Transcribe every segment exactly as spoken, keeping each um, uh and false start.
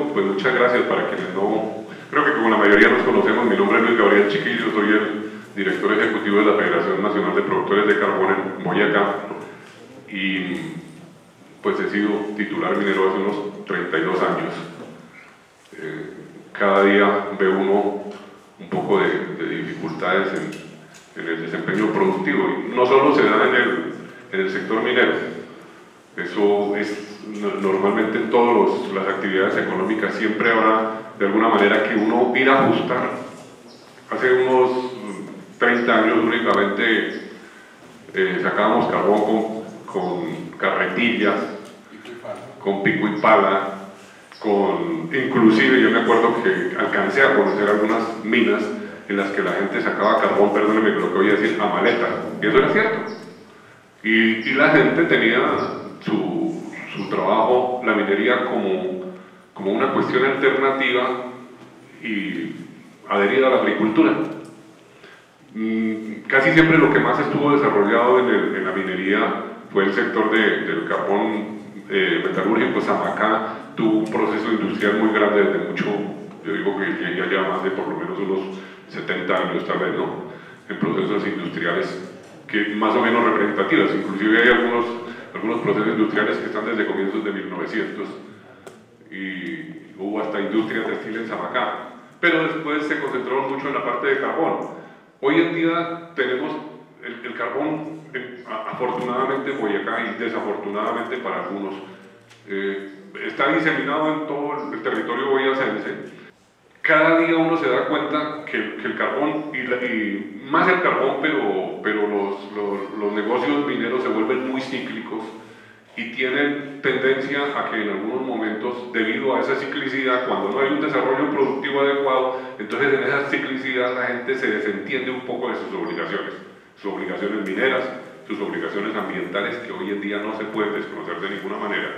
pues muchas gracias. Para quienes no, creo que como la mayoría nos conocemos, mi nombre es Luis Gabriel Chiquillo, soy el director ejecutivo de la Federación Nacional de Productores de Carbón en Boyacá y pues he sido titular minero hace unos treinta y dos años. Eh, cada día ve uno un poco de, de dificultades en, en el desempeño productivo, y no solo se da en el, en el sector minero, eso es normalmente en todas las actividades económicas, siempre habrá de alguna manera que uno ir a ajustar. Hace unos treinta años únicamente eh, sacábamos carbón con, con carretillas, con pico y pala, con, inclusive yo me acuerdo que alcancé a conocer algunas minas en las que la gente sacaba carbón, perdónenme lo que voy a decir, a maleta, y eso era cierto. Y, y la gente tenía su, su trabajo, la minería, como, como una cuestión alternativa y adherida a la agricultura. Mm, casi siempre lo que más estuvo desarrollado en, el, en la minería fue el sector de, del carbón eh, metalúrgico. Samacá tuvo un proceso industrial muy grande desde mucho, yo digo que ya lleva más de por lo menos unos setenta años tal vez, ¿no? En procesos industriales que más o menos representativos, inclusive hay algunos, algunos procesos industriales que están desde comienzos de mil novecientos y hubo hasta industria textil en Samacá, pero después se concentró mucho en la parte de carbón. Hoy en día tenemos el, el carbón, eh, afortunadamente en Boyacá y desafortunadamente para algunos, eh, está diseminado en todo el territorio boyacense. Cada día uno se da cuenta que, que el carbón, y, la, y más el carbón, pero, pero los, los, los negocios mineros se vuelven muy cíclicos y tienen tendencia a que en algunos momentos, debido a esa ciclicidad, cuando no hay un desarrollo productivo adecuado, entonces en esa ciclicidad la gente se desentiende un poco de sus obligaciones, sus obligaciones mineras, sus obligaciones ambientales, que hoy en día no se pueden desconocer de ninguna manera,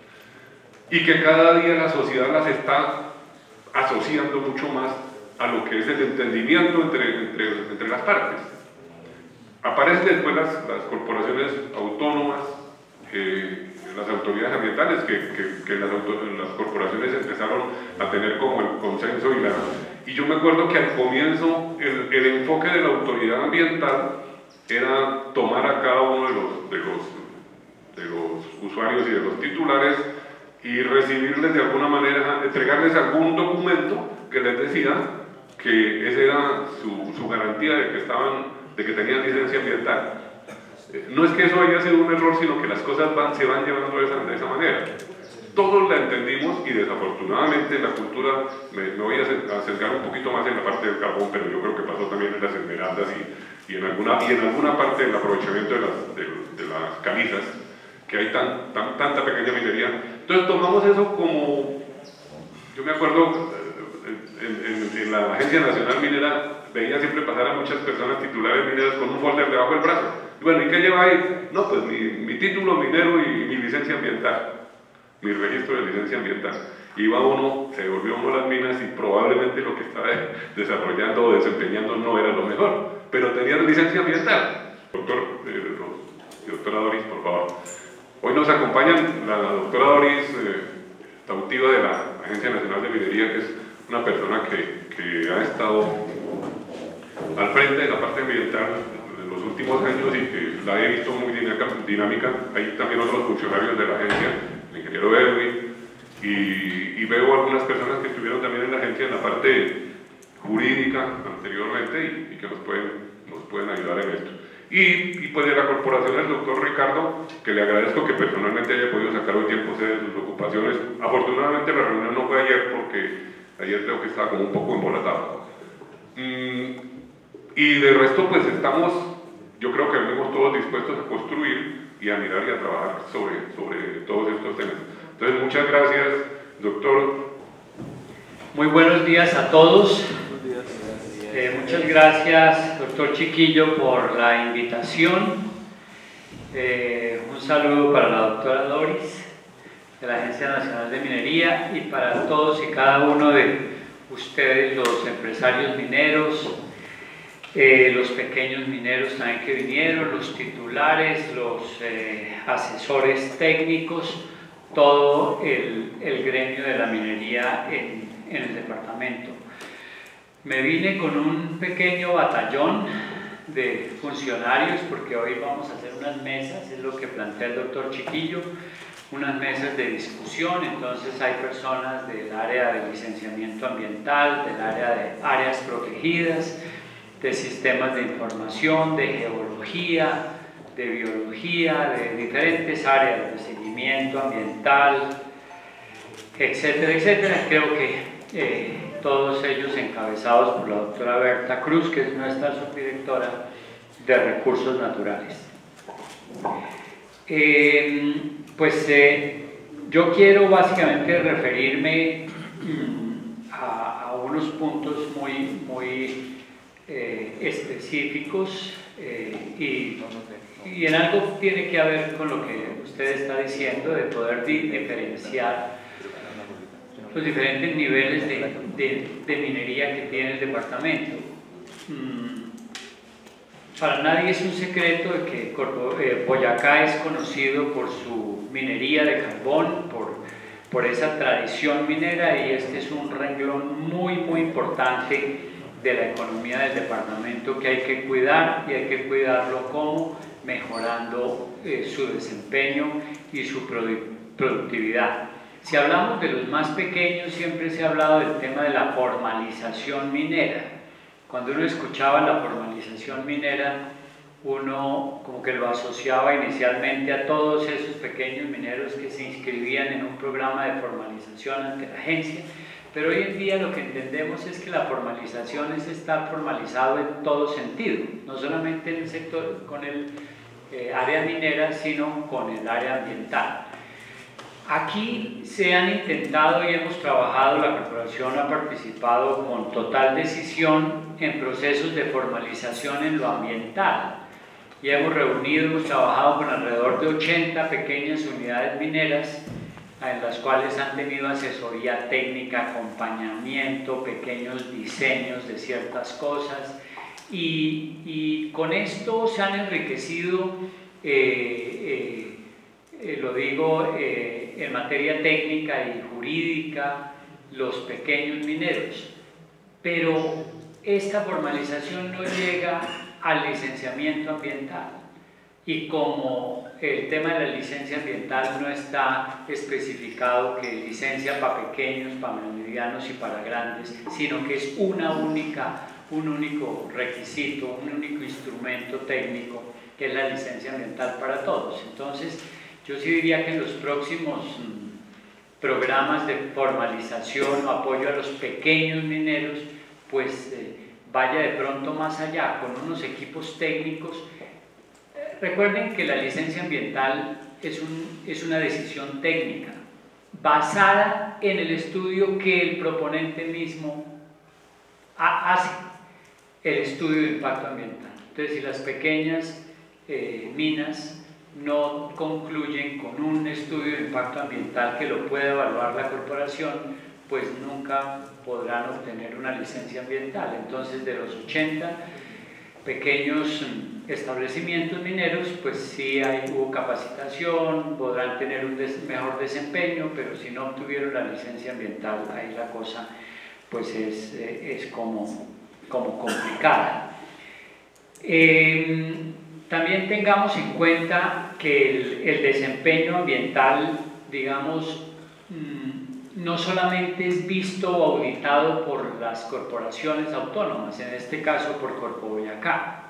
y que cada día la sociedad las está asociando mucho más a lo que es el entendimiento entre, entre, entre las partes. Aparecen después las, las corporaciones autónomas, eh, las autoridades ambientales, que, que, que las, auto, las corporaciones empezaron a tener como el consenso y la... Y yo me acuerdo que al comienzo el, el enfoque de la autoridad ambiental era tomar a cada uno de los, de los, de los usuarios y de los titulares y recibirles de alguna manera, entregarles algún documento que les decía que esa era su, su garantía de que, estaban, de que tenían licencia ambiental. Eh, no es que eso haya sido un error, sino que las cosas van, se van llevando de esa, de esa manera. Todos la entendimos y desafortunadamente la cultura, me, me voy a acercar un poquito más en la parte del carbón, pero yo creo que pasó también en las esmeraldas y, y, en, alguna, y en alguna parte del aprovechamiento de las, de, de las calizas, que hay tan, tan, tanta pequeña minería. Entonces tomamos eso como, yo me acuerdo en, en, en la Agencia Nacional Minera, veía siempre pasar a muchas personas titulares mineras con un folder debajo del brazo. Y bueno, ¿y qué lleva ahí? No, pues mi, mi título minero y mi licencia ambiental, mi registro de licencia ambiental. Iba uno, se devolvió uno a las minas y probablemente lo que estaba desarrollando o desempeñando no era lo mejor, pero tenía licencia ambiental. Doctor, eh, doctora Doris, por favor. Hoy nos acompañan la doctora Doris eh, Tautiva de la Agencia Nacional de Minería, que es una persona que, que ha estado al frente de la parte ambiental en los últimos años y que la he visto muy dinámica. Hay también otros funcionarios de la agencia, el ingeniero Edwin, y, y veo algunas personas que estuvieron también en la agencia en la parte jurídica anteriormente y, y que nos pueden, nos pueden ayudar en esto. Y, y pues de la corporación el doctor Ricardo, que le agradezco que personalmente haya podido sacar hoy tiempo de sus ocupaciones. Afortunadamente la reunión no fue ayer porque ayer creo que estaba como un poco embolatado. Mm, y de resto pues estamos, yo creo que venimos todos dispuestos a construir y a mirar y a trabajar sobre, sobre todos estos temas. Entonces muchas gracias, doctor. Muy buenos días a todos. Eh, muchas gracias, doctor Chiquillo, por la invitación. Eh, un saludo para la doctora Doris, de la Agencia Nacional de Minería, y para todos y cada uno de ustedes, los empresarios mineros, eh, los pequeños mineros también que vinieron, los titulares, los eh, asesores técnicos, todo el, el gremio de la minería en, en el departamento. Me vine con un pequeño batallón de funcionarios porque hoy vamos a hacer unas mesas, es lo que plantea el doctor Chiquillo, unas mesas de discusión. Entonces hay personas del área de licenciamiento ambiental, del área de áreas protegidas, de sistemas de información, de geología, de biología, de diferentes áreas de seguimiento ambiental, etcétera, etcétera. Creo que eh, todos ellos encabezados por la doctora Berta Cruz, que es nuestra subdirectora de Recursos Naturales. Eh, pues eh, yo quiero básicamente referirme mm, a, a unos puntos muy, muy eh, específicos eh, y, y en algo tiene que ver con lo que usted está diciendo, de poder diferenciar los diferentes niveles de, de, de minería que tiene el departamento. Mm, para nadie es un secreto de que eh, Boyacá es conocido por su minería de carbón, por, por esa tradición minera, y este es un renglón muy, muy importante de la economía del departamento que hay que cuidar, y hay que cuidarlo como mejorando eh, su desempeño y su produ productividad. Si hablamos de los más pequeños, siempre se ha hablado del tema de la formalización minera. Cuando uno escuchaba la formalización minera, uno como que lo asociaba inicialmente a todos esos pequeños mineros que se inscribían en un programa de formalización ante la agencia, pero hoy en día lo que entendemos es que la formalización es estar formalizado en todo sentido, no solamente en el sector, con el eh, área minera, sino con el área ambiental. Aquí se han intentado y hemos trabajado, la corporación ha participado con total decisión en procesos de formalización en lo ambiental, y hemos reunido, hemos trabajado con alrededor de ochenta pequeñas unidades mineras en las cuales han tenido asesoría técnica, acompañamiento, pequeños diseños de ciertas cosas, y, y con esto se han enriquecido, eh, eh, eh, lo digo eh, en materia técnica y jurídica, los pequeños mineros, pero esta formalización no llega al licenciamiento ambiental, y como el tema de la licencia ambiental no está especificado que licencia para pequeños, para medianos y para grandes, sino que es una única, un único requisito, un único instrumento técnico, que es la licencia ambiental para todos. Entonces, yo sí diría que en los próximos mm, programas de formalización o apoyo a los pequeños mineros, pues eh, vaya de pronto más allá, con unos equipos técnicos. Eh, recuerden que la licencia ambiental es, un, es una decisión técnica, basada en el estudio que el proponente mismo ha, hace, el estudio de impacto ambiental. Entonces, si las pequeñas eh, minas no concluyen con un estudio de impacto ambiental que lo pueda evaluar la corporación, pues nunca podrán obtener una licencia ambiental. Entonces, de los ochenta pequeños establecimientos mineros, pues sí hay, hubo capacitación, podrán tener un des, mejor desempeño, pero si no obtuvieron la licencia ambiental, ahí la cosa pues es, es como, como complicada. Eh, También tengamos en cuenta que el, el desempeño ambiental, digamos, mmm, no solamente es visto o auditado por las corporaciones autónomas, en este caso por Corpo Boyacá.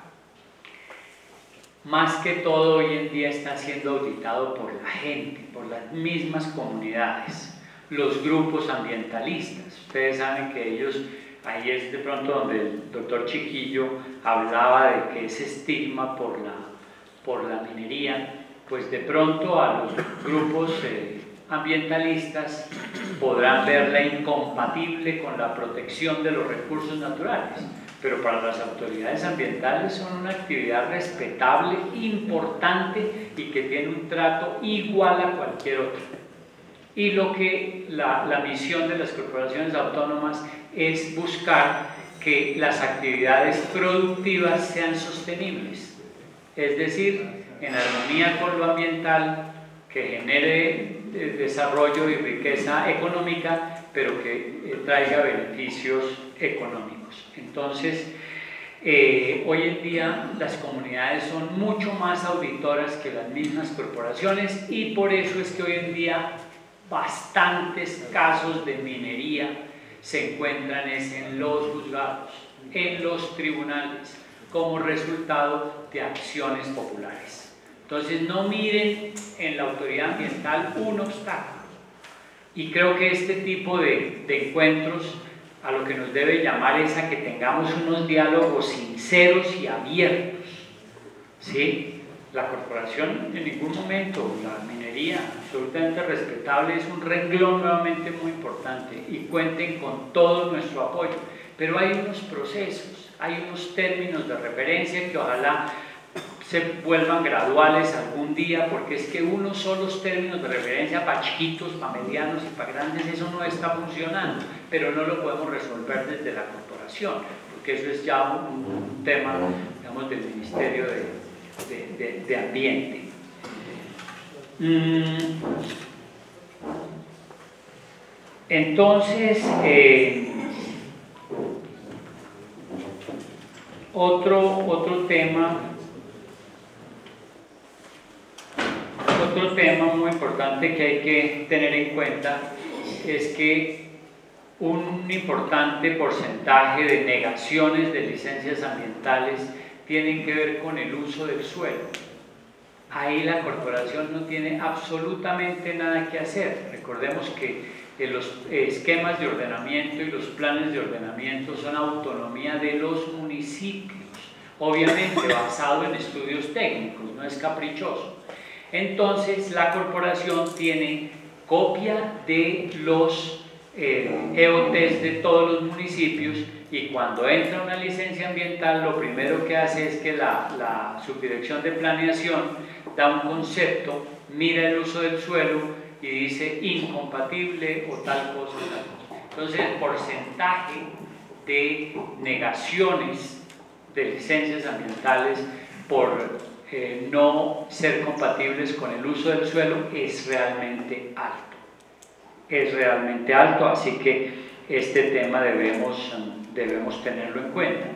Más que todo, hoy en día está siendo auditado por la gente, por las mismas comunidades, los grupos ambientalistas. Ustedes saben que ellos... Ahí es de pronto donde el doctor Chiquillo hablaba de que ese estigma por la, por la minería, pues de pronto a los grupos eh, ambientalistas podrán verla incompatible con la protección de los recursos naturales, pero para las autoridades ambientales son una actividad respetable, importante y que tiene un trato igual a cualquier otra. Y lo que la, la misión de las corporaciones autónomas es buscar que las actividades productivas sean sostenibles, es decir, en armonía con lo ambiental, que genere eh, desarrollo y riqueza económica, pero que eh, traiga beneficios económicos. Entonces, eh, hoy en día las comunidades son mucho más auditoras que las mismas corporaciones, y por eso es que hoy en día bastantes casos de minería se encuentran es en los juzgados, en los tribunales, como resultado de acciones populares. Entonces no miren en la autoridad ambiental un obstáculo, y creo que este tipo de, de encuentros a lo que nos debe llamar es a que tengamos unos diálogos sinceros y abiertos, ¿sí? La corporación en ningún momento, la minería absolutamente respetable, es un renglón nuevamente muy importante, y cuenten con todo nuestro apoyo, pero hay unos procesos, hay unos términos de referencia que ojalá se vuelvan graduales algún día, porque es que unos solos términos de referencia para chiquitos, para medianos y para grandes, eso no está funcionando, pero no lo podemos resolver desde la corporación, porque eso es ya un, un tema, digamos, del Ministerio de De, de, de ambiente. Mm. Entonces, eh, otro, otro tema, otro tema muy importante que hay que tener en cuenta es que un importante porcentaje de negaciones de licencias ambientales tienen que ver con el uso del suelo. Ahí la corporación no tiene absolutamente nada que hacer. Recordemos que los esquemas de ordenamiento y los planes de ordenamiento son autonomía de los municipios, obviamente basado en estudios técnicos, no es caprichoso. Entonces la corporación tiene copia de los eh, E O Tes de todos los municipios, y cuando entra una licencia ambiental, lo primero que hace es que la, la subdirección de planeación da un concepto, mira el uso del suelo y dice incompatible o tal cosa, tal cosa. Entonces el porcentaje de negaciones de licencias ambientales por eh, no ser compatibles con el uso del suelo es realmente alto. Es realmente alto, así que este tema debemos... debemos tenerlo en cuenta.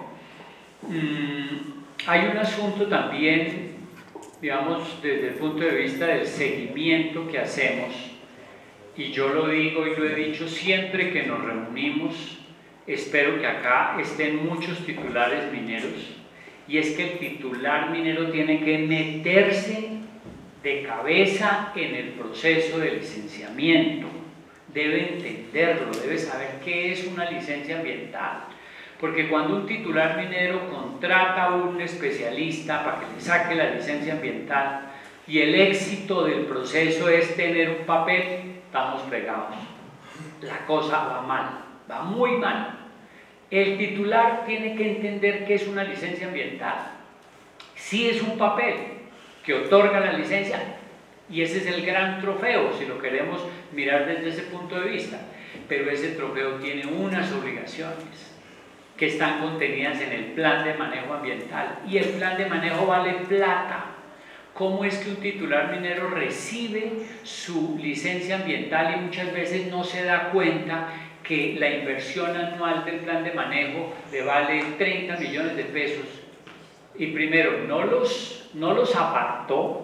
Mm, hay un asunto también, digamos, desde el punto de vista del seguimiento que hacemos, y yo lo digo y lo he dicho siempre que nos reunimos, espero que acá estén muchos titulares mineros, y es que el titular minero tiene que meterse de cabeza en el proceso de licenciamiento. Debe entenderlo, debe saber qué es una licencia ambiental, porque cuando un titular minero contrata a un especialista para que le saque la licencia ambiental y el éxito del proceso es tener un papel, estamos fregados. La cosa va mal, va muy mal. El titular tiene que entender qué es una licencia ambiental. Sí es un papel que otorga la licencia, y ese es el gran trofeo, si lo queremos mirar desde ese punto de vista, pero ese trofeo tiene unas obligaciones que están contenidas en el plan de manejo ambiental, y el plan de manejo vale plata. ¿Cómo es que un titular minero recibe su licencia ambiental y muchas veces no se da cuenta que la inversión anual del plan de manejo le vale treinta millones de pesos? Y primero, no los, no los apartó,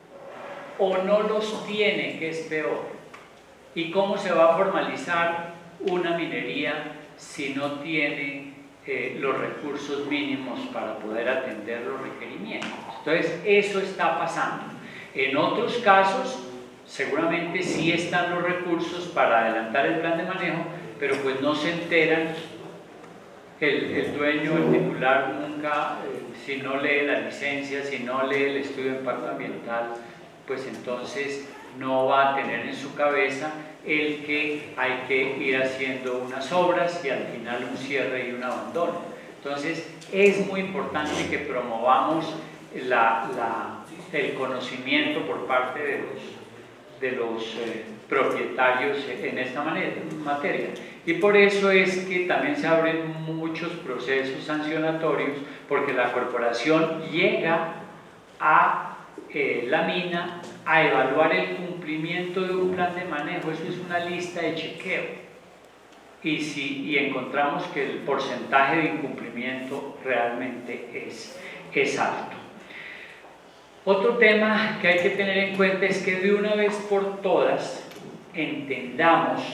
o no los tiene, que es peor. ¿Y cómo se va a formalizar una minería si no tiene eh, los recursos mínimos para poder atender los requerimientos? Entonces, eso está pasando. En otros casos, seguramente sí están los recursos para adelantar el plan de manejo, pero pues no se enteran. El, el dueño, el titular, nunca, eh, si no lee la licencia, si no lee el estudio de impacto ambiental, pues entonces no va a tener en su cabeza el que hay que ir haciendo unas obras y al final un cierre y un abandono. Entonces es muy importante que promovamos la, la, el conocimiento por parte de los, de los eh, propietarios en esta manera, materia. Y por eso es que también se abren muchos procesos sancionatorios, porque la corporación llega a eh, la mina a evaluar el cumplimiento de un plan de manejo. Eso es una lista de chequeo. Y, si, y encontramos que el porcentaje de incumplimiento realmente es, es alto. Otro tema que hay que tener en cuenta es que de una vez por todas entendamos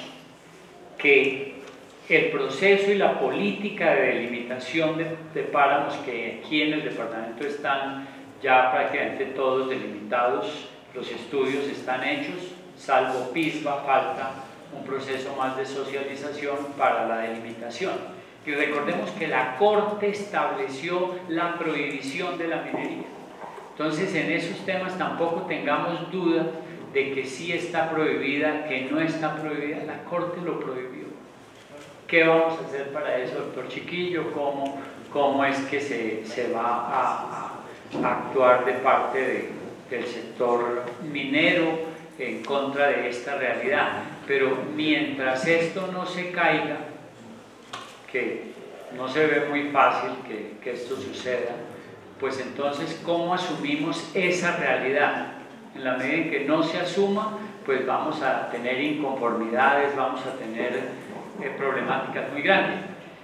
que el proceso y la política de delimitación de, de páramos, que aquí en el departamento están ya prácticamente todos delimitados, los estudios están hechos, salvo PISBA, falta un proceso más de socialización para la delimitación. Y recordemos que la Corte estableció la prohibición de la minería. Entonces, en esos temas tampoco tengamos duda de que sí está prohibida, que no está prohibida. La Corte lo prohibió. ¿Qué vamos a hacer para eso, doctor Chiquillo? ¿Cómo, cómo es que se, se va a, a actuar de parte de, del sector minero en contra de esta realidad? Pero mientras esto no se caiga, que no se ve muy fácil que, que esto suceda, pues entonces, ¿cómo asumimos esa realidad? En la medida en que no se asuma, pues vamos a tener inconformidades, vamos a tener eh, problemáticas muy grandes.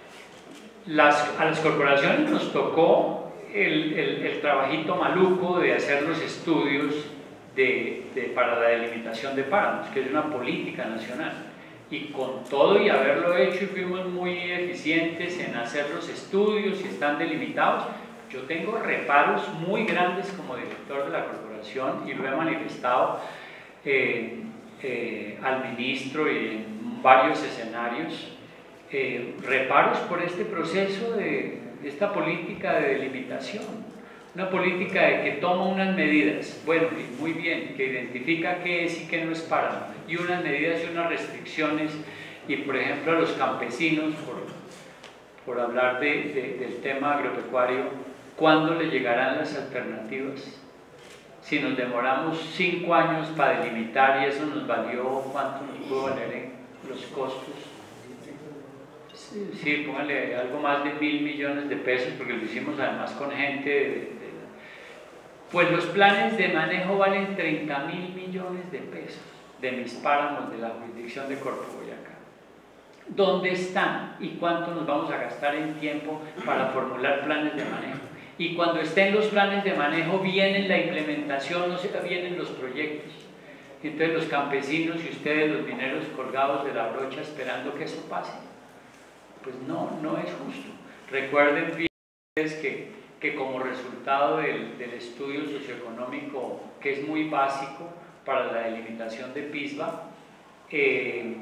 Las, a las corporaciones nos tocó el, el, el trabajito maluco de hacer los estudios de, de, para la delimitación de páramos, que es una política nacional. Y con todo y haberlo hecho, y fuimos muy eficientes en hacer los estudios y están delimitados, yo tengo reparos muy grandes como director de la corporación y lo he manifestado eh, eh, al ministro y en varios escenarios, eh, reparos por este proceso de, de esta política de delimitación, una política de que toma unas medidas, bueno, y muy bien, que identifica qué es y qué no es páramo, y unas medidas y unas restricciones, y por ejemplo a los campesinos, por, por hablar de, de, del tema agropecuario, ¿cuándo le llegarán las alternativas? Si nos demoramos cinco años para delimitar y eso nos valió, ¿cuánto nos pudo valer en los costos? Sí, sí, póngale algo más de mil millones de pesos, porque lo hicimos además con gente de, de, pues los planes de manejo valen treinta mil millones de pesos de mis páramos de la jurisdicción de Corpo Boyacá. ¿Dónde están y cuánto nos vamos a gastar en tiempo para formular planes de manejo? Y cuando estén los planes de manejo, vienen la implementación, no se vienen los proyectos. Entonces los campesinos y ustedes, los mineros, colgados de la brocha esperando que eso pase. Pues no, no es justo. Recuerden bien que, que como resultado del, del estudio socioeconómico, que es muy básico para la delimitación de PISBA, eh,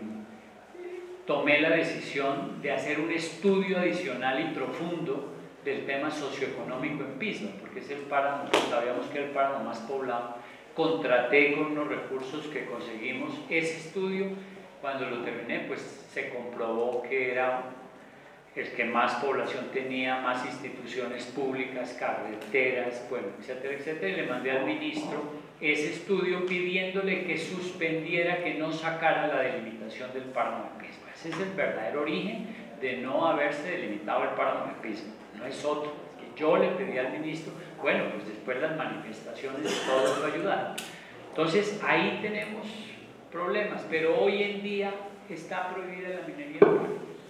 tomé la decisión de hacer un estudio adicional y profundo del tema socioeconómico en PISBA, porque es el páramo, sabíamos que era el páramo más poblado. Contraté con unos recursos que conseguimos ese estudio. Cuando lo terminé, pues se comprobó que era el que más población tenía, más instituciones públicas, carreteras, bueno, etcétera, etcétera, y le mandé al ministro ese estudio pidiéndole que suspendiera, que no sacara la delimitación del páramo de PISBA. Ese es el verdadero origen de no haberse delimitado el páramo de PISBA. No es otro, que yo le pedí al ministro, bueno, pues después las manifestaciones de todos lo ayudaron. Entonces ahí tenemos problemas, pero hoy en día está prohibida la minería en páramos,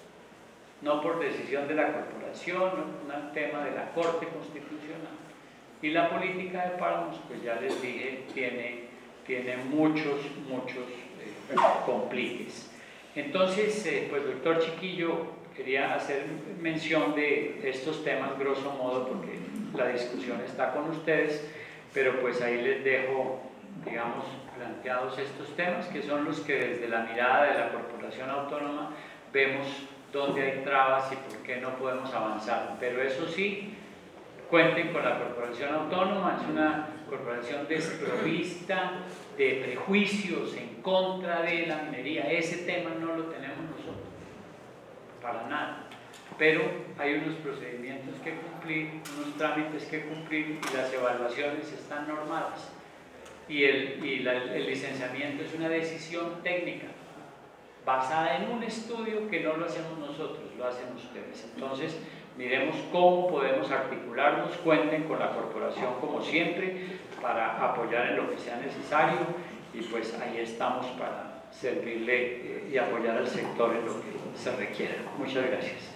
no por decisión de la corporación, no un tema de la Corte Constitucional. Y la política de páramos, pues ya les dije, tiene, tiene muchos, muchos eh, compliques. Entonces, eh, pues doctor Chiquillo, quería hacer mención de estos temas grosso modo porque la discusión está con ustedes, pero pues ahí les dejo, digamos, planteados estos temas que son los que desde la mirada de la Corporación Autónoma vemos dónde hay trabas y por qué no podemos avanzar. Pero eso sí, cuenten con la Corporación Autónoma, es una corporación desprovista de prejuicios en contra de la minería. Ese tema no lo tenemos nosotros, para nada, pero hay unos procedimientos que cumplir, unos trámites que cumplir y las evaluaciones están normadas y el, y la, el licenciamiento es una decisión técnica basada en un estudio que no lo hacemos nosotros, lo hacen ustedes. Entonces miremos cómo podemos articularnos, cuenten con la corporación como siempre para apoyar en lo que sea necesario y pues ahí estamos para servirle eh, y apoyar al sector en lo que se requiera. Muchas gracias.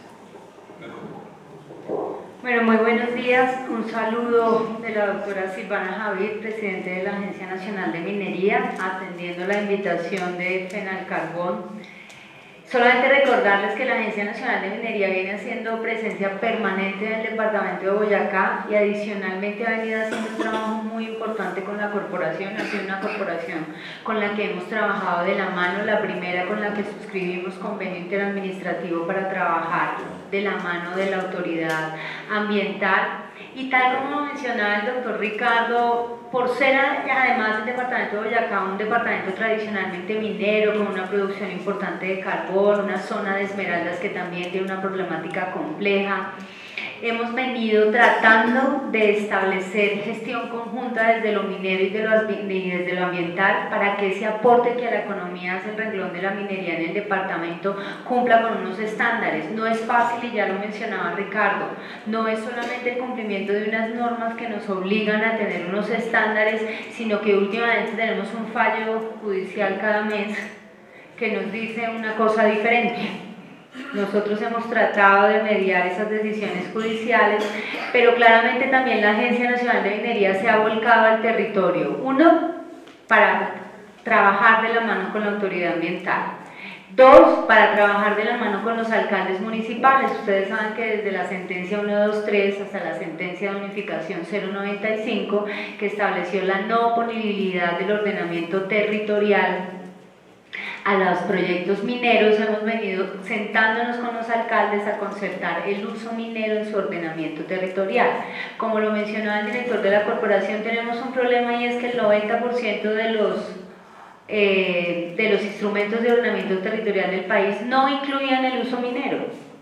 Bueno, muy buenos días. Un saludo de la doctora Silvana Javid, presidente de la Agencia Nacional de Minería, atendiendo la invitación de Fenalcarbón. Solamente recordarles que la Agencia Nacional de Minería viene haciendo presencia permanente en el departamento de Boyacá y adicionalmente ha venido haciendo un trabajo muy importante con la corporación. Ha sido una corporación con la que hemos trabajado de la mano, la primera con la que suscribimos convenio interadministrativo para trabajar de la mano de la autoridad ambiental. Y tal como mencionaba el doctor Ricardo, por ser además del departamento de Boyacá un departamento tradicionalmente minero, con una producción importante de carbón, una zona de esmeraldas que también tiene una problemática compleja, hemos venido tratando de establecer gestión conjunta desde lo minero y, de lo, y desde lo ambiental para que ese aporte que a la economía hace el renglón de la minería en el departamento cumpla con unos estándares. No es fácil, y ya lo mencionaba Ricardo, no es solamente el cumplimiento de unas normas que nos obligan a tener unos estándares, sino que últimamente tenemos un fallo judicial cada mes que nos dice una cosa diferente. Nosotros hemos tratado de mediar esas decisiones judiciales, pero claramente también la Agencia Nacional de Minería se ha volcado al territorio. Uno, para trabajar de la mano con la autoridad ambiental. Dos, para trabajar de la mano con los alcaldes municipales. Ustedes saben que desde la sentencia ciento veintitrés hasta la sentencia de unificación cero noventa y cinco, que estableció la no oponibilidad del ordenamiento territorial a los proyectos mineros, hemos venido sentándonos con los alcaldes a concertar el uso minero en su ordenamiento territorial. Como lo mencionaba el director de la corporación, tenemos un problema y es que el noventa por ciento de los, eh, de los instrumentos de ordenamiento territorial del país no incluían el uso minero,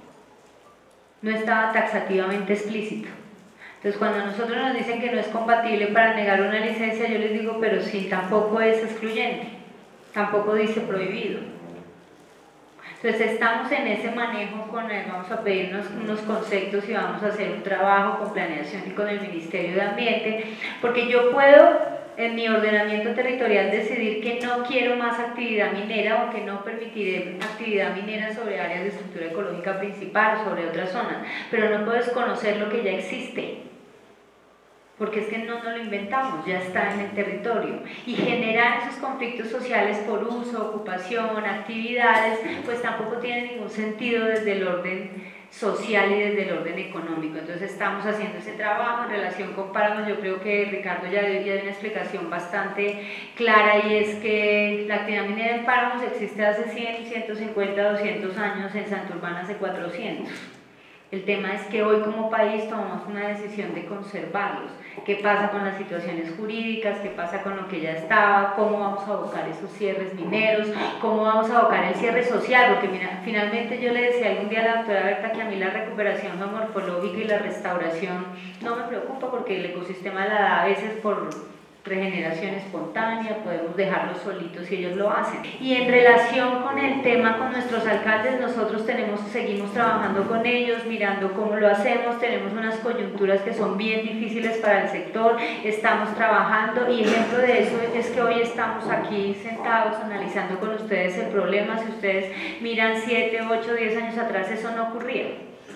no estaba taxativamente explícito. Entonces, cuando a nosotros nos dicen que no es compatible para negar una licencia, yo les digo, pero sí, tampoco es excluyente. Tampoco dice prohibido. Entonces estamos en ese manejo con él, vamos a pedirnos unos conceptos y vamos a hacer un trabajo con planeación y con el Ministerio de Ambiente, porque yo puedo en mi ordenamiento territorial decidir que no quiero más actividad minera o que no permitiré actividad minera sobre áreas de estructura ecológica principal o sobre otras zonas, pero no puedo desconocer lo que ya existe. Porque es que no nos lo inventamos, ya está en el territorio. Y generar esos conflictos sociales por uso, ocupación, actividades, pues tampoco tiene ningún sentido desde el orden social y desde el orden económico. Entonces estamos haciendo ese trabajo en relación con páramos. Yo creo que Ricardo ya dio, ya dio una explicación bastante clara, y es que la actividad minera en páramos existe hace cien, ciento cincuenta, doscientos años, en Santurbán hace cuatrocientos. El tema es que hoy como país tomamos una decisión de conservarlos. ¿Qué pasa con las situaciones jurídicas? ¿Qué pasa con lo que ya estaba? ¿Cómo vamos a abocar esos cierres mineros? ¿Cómo vamos a abocar el cierre social? Porque mira, finalmente yo le decía algún día a la doctora Berta que a mí la recuperación geomorfológica y la restauración no me preocupa, porque el ecosistema la da a veces por regeneración espontánea, podemos dejarlos solitos y ellos lo hacen. Y en relación con el tema con nuestros alcaldes, nosotros tenemos, seguimos trabajando con ellos, mirando cómo lo hacemos, tenemos unas coyunturas que son bien difíciles para el sector, estamos trabajando, y ejemplo de eso es que hoy estamos aquí sentados analizando con ustedes el problema. Si ustedes miran siete, ocho, diez años atrás, eso no ocurría.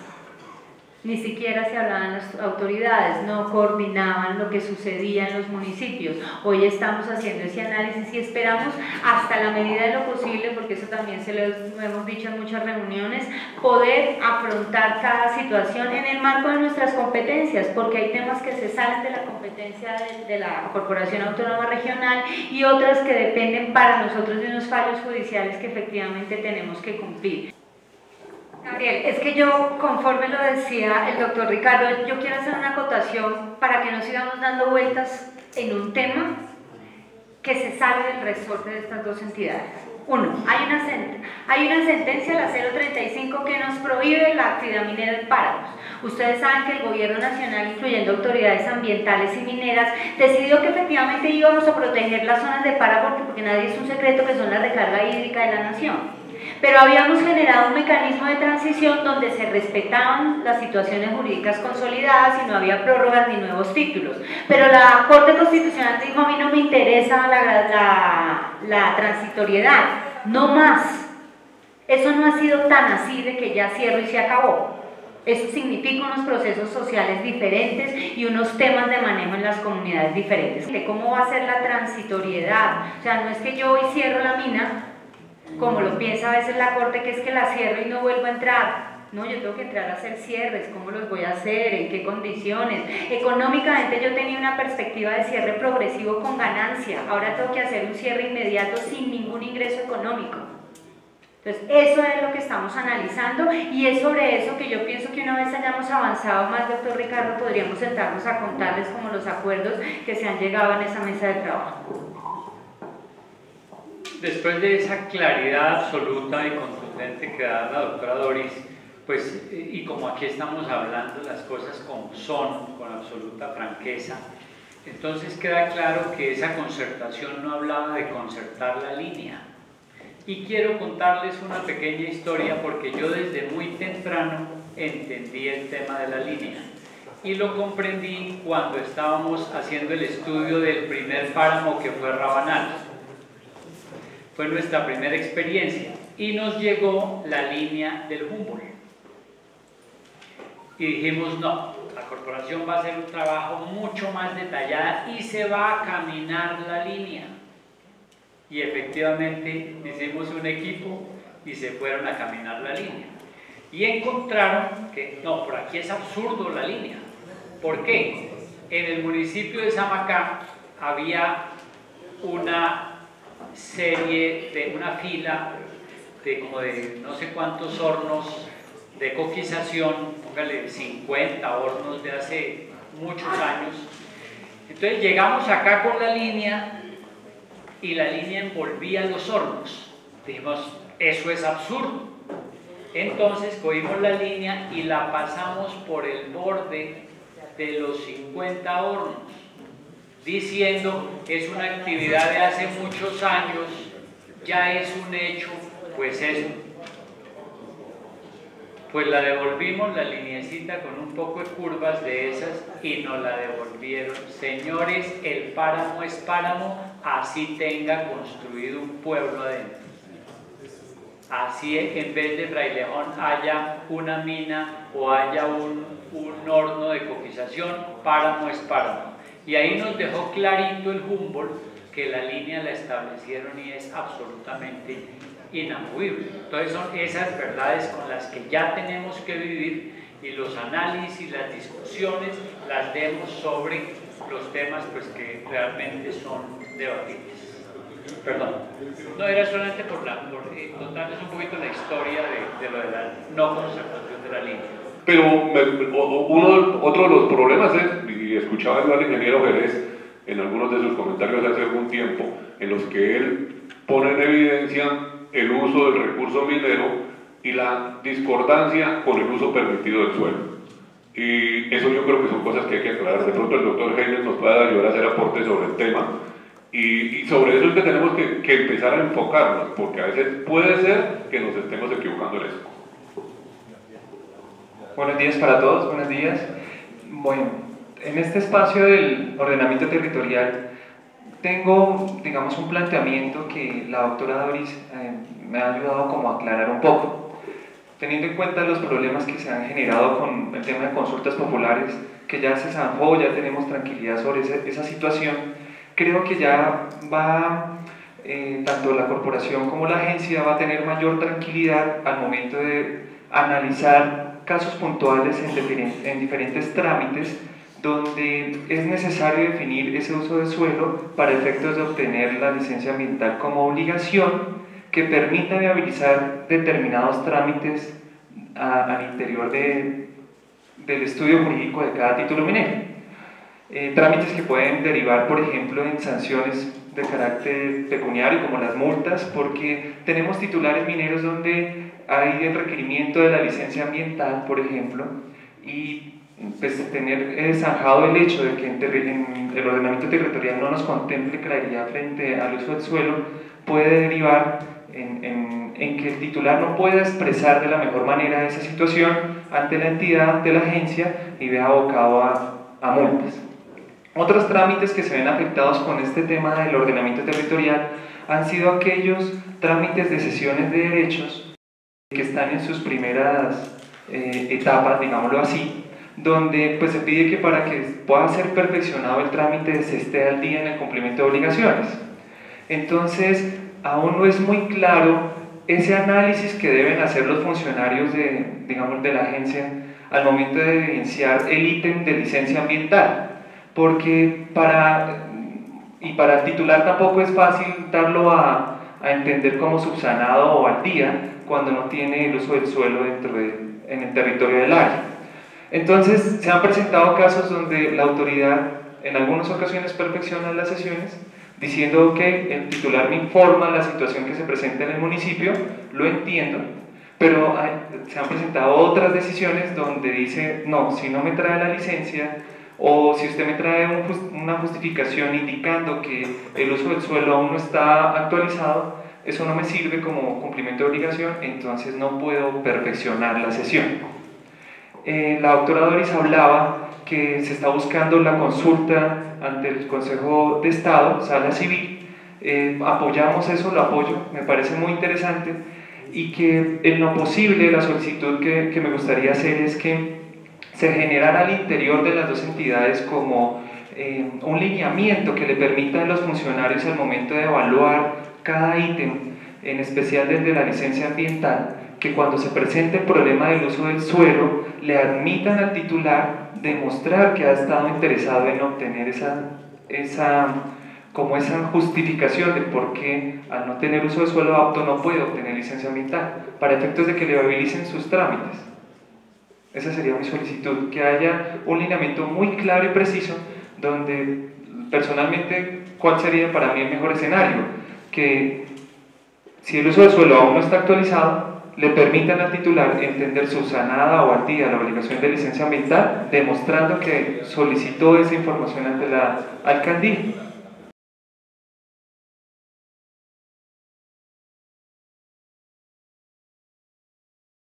Ni siquiera se hablaban las autoridades, no coordinaban lo que sucedía en los municipios. Hoy estamos haciendo ese análisis y esperamos, hasta la medida de lo posible, porque eso también se lo hemos dicho en muchas reuniones, poder afrontar cada situación en el marco de nuestras competencias, porque hay temas que se salen de la competencia de, de la Corporación Autónoma Regional y otras que dependen para nosotros de unos fallos judiciales que efectivamente tenemos que cumplir. Gabriel, es que yo, conforme lo decía el doctor Ricardo, yo quiero hacer una acotación para que no sigamos dando vueltas en un tema que se sale del resorte de estas dos entidades. Uno, hay una, hay una sentencia, la cero treinta y cinco, que nos prohíbe la actividad minera en páramos. Ustedes saben que el gobierno nacional, incluyendo autoridades ambientales y mineras, decidió que efectivamente íbamos a proteger las zonas de páramo, porque nadie es un secreto que son la recarga hídrica de la nación. pero habíamos generado un mecanismo de transición donde se respetaban las situaciones jurídicas consolidadas y no había prórrogas ni nuevos títulos. Pero la Corte Constitucional dijo: a mí no me interesa la, la, la transitoriedad, no más. Eso no ha sido tan así de que ya cierro y se acabó. Eso significa unos procesos sociales diferentes y unos temas de manejo en las comunidades diferentes. De cómo va a ser la transitoriedad. O sea, no es que yo hoy cierro la mina, como lo piensa a veces la Corte, que es que la cierro y no vuelvo a entrar. No, yo tengo que entrar a hacer cierres, cómo los voy a hacer, en qué condiciones. Económicamente yo tenía una perspectiva de cierre progresivo con ganancia, ahora tengo que hacer un cierre inmediato sin ningún ingreso económico. Entonces, eso es lo que estamos analizando y es sobre eso que yo pienso que una vez hayamos avanzado más, doctor Ricardo, podríamos sentarnos a contarles como los acuerdos que se han llegado en esa mesa de trabajo. Después de esa claridad absoluta y contundente que da la doctora Doris, pues, y como aquí estamos hablando las cosas como son, con absoluta franqueza, entonces queda claro que esa concertación no hablaba de concertar la línea. Y quiero contarles una pequeña historia porque yo desde muy temprano entendí el tema de la línea y lo comprendí cuando estábamos haciendo el estudio del primer páramo que fue Rabanal. Fue nuestra primera experiencia y nos llegó la línea del Humboldt. Y dijimos, no, la corporación va a hacer un trabajo mucho más detallado y se va a caminar la línea. Y efectivamente hicimos un equipo y se fueron a caminar la línea. Y encontraron que, no, por aquí es absurdo la línea. ¿Por qué? En el municipio de Samacá había una serie, de una fila de como de no sé cuántos hornos de coquización, póngale cincuenta hornos de hace muchos años. Entonces llegamos acá con la línea y la línea envolvía los hornos. Dijimos, eso es absurdo. Entonces cogimos la línea y la pasamos por el borde de los cincuenta hornos, diciendo que es una actividad de hace muchos años, ya es un hecho, pues eso. Pues la devolvimos, la lineecita con un poco de curvas de esas, y nos la devolvieron. Señores, el páramo es páramo, así tenga construido un pueblo adentro. Así en vez de Frailejón haya una mina o haya un, un horno de coquización, páramo es páramo. Y ahí nos dejó clarito el Humboldt que la línea la establecieron y es absolutamente inamovible. Entonces son esas verdades con las que ya tenemos que vivir y los análisis y las discusiones las demos sobre los temas pues, que realmente son debatibles. Perdón, no era solamente por, la, por eh, contarles un poquito la historia de, de lo de la no conservación de la línea. Pero me, uno, otro de los problemas es, y escuchaba al ingeniero Jerez en algunos de sus comentarios hace algún tiempo, en los que él pone en evidencia el uso del recurso minero y la discordancia con el uso permitido del suelo. Y eso yo creo que son cosas que hay que aclarar. De pronto el doctor Heiner nos puede ayudar a hacer aportes sobre el tema. Y, y sobre eso es que tenemos que, que empezar a enfocarnos, porque a veces puede ser que nos estemos equivocando en eso. Buenos días para todos, buenos días. Bueno, en este espacio del ordenamiento territorial tengo, digamos, un planteamiento que la doctora Doris eh, me ha ayudado como a aclarar un poco. Teniendo en cuenta los problemas que se han generado con el tema de consultas populares, que ya se zanjó, ya tenemos tranquilidad sobre esa, esa situación, creo que ya va, eh, tanto la corporación como la agencia va a tener mayor tranquilidad al momento de analizar casos puntuales en, diferentes, en diferentes trámites donde es necesario definir ese uso de suelo para efectos de obtener la licencia ambiental como obligación que permita viabilizar determinados trámites a, al interior de, del estudio jurídico de cada título minero. Eh, trámites que pueden derivar, por ejemplo, en sanciones de carácter pecuniario, como las multas, porque tenemos titulares mineros donde hay el requerimiento de la licencia ambiental, por ejemplo, y pues tener eh, zanjado el hecho de que en, en el ordenamiento territorial no nos contemple claridad frente al uso del suelo, puede derivar en, en, en que el titular no pueda expresar de la mejor manera esa situación ante la entidad, ante la agencia, y vea abocado a, a multas. Otros trámites que se ven afectados con este tema del ordenamiento territorial han sido aquellos trámites de cesiones de derechos que están en sus primeras eh, etapas, digámoslo así, donde pues, se pide que para que pueda ser perfeccionado el trámite se esté al día en el cumplimiento de obligaciones. Entonces, aún no es muy claro ese análisis que deben hacer los funcionarios de, digamos, de la agencia al momento de evidenciar el ítem de licencia ambiental, porque para, y para el titular tampoco es fácil darlo a, a entender como subsanado o al día cuando no tiene el uso del suelo dentro de, en el territorio del área. Entonces, se han presentado casos donde la autoridad en algunas ocasiones perfecciona las sesiones, diciendo que el titular me informa la situación que se presenta en el municipio, lo entiendo, pero hay, se han presentado otras decisiones donde dice, no, si no me trae la licencia, o si usted me trae un just, una justificación indicando que el uso del suelo aún no está actualizado, eso no me sirve como cumplimiento de obligación, entonces no puedo perfeccionar la sesión. Eh, la doctora Doris hablaba que se está buscando la consulta ante el Consejo de Estado, Sala Civil. Eh, apoyamos eso, lo apoyo, me parece muy interesante, y que en lo posible la solicitud que, que me gustaría hacer es que se generara al interior de las dos entidades como eh, un lineamiento que le permita a los funcionarios al momento de evaluar cada ítem, en especial desde la licencia ambiental, que cuando se presente el problema del uso del suelo, le admitan al titular demostrar que ha estado interesado en obtener esa, esa, como esa justificación de por qué al no tener uso de suelo apto no puede obtener licencia ambiental, para efectos de que le habilicen sus trámites. Esa sería mi solicitud, que haya un lineamiento muy claro y preciso, donde personalmente, ¿cuál sería para mí el mejor escenario? Que si el uso del suelo aún no está actualizado, le permitan al titular entender subsanada o al día la obligación de licencia ambiental, demostrando que solicitó esa información ante la alcaldía.